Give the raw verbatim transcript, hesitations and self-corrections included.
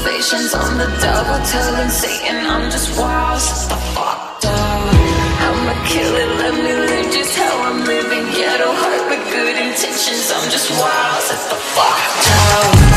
conversations on the double, telling Satan I'm just wild. Shut the fuck down. I'ma kill it, let me live just how I'm living. Ghetto heart with good intentions, I'm just wild. Shut the fuck down.